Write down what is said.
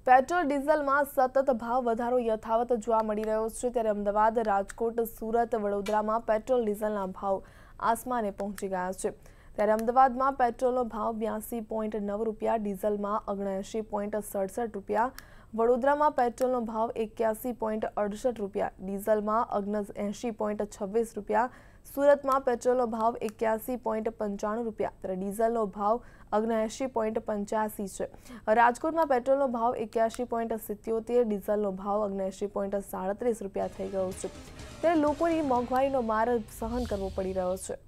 Petrol diesel में सतत भाव वधारो यथावत जोवा मळी रह्यो छे। त्यारे अमदावाद, राजकोट, सूरत, वडोदरा में पेट्रोल डीजलना भाव आसमाने पहोंची गया छे। त्यारे अमदावाद में पेट्रोलनो भाव 82.9 रूपिया, डीजल में 79.67 रूपिया, वडोदरा में पेट्रोलनो भाव 81.68 रूपिया, डीजल में 79.26 रूपिया, सूरत में पेट्रोलनो भाव 81.95 रूपिया, तर डीजलनो भाव 79.85 है। राजकोट में पेट्रोलनो भाव 81.77, डीजलनो भाव 79.37 रूपिया थई गयो छे। त्यारे लोकोनी मोंघवारीनो मार सहन करवो पड़ी रह्यो छे।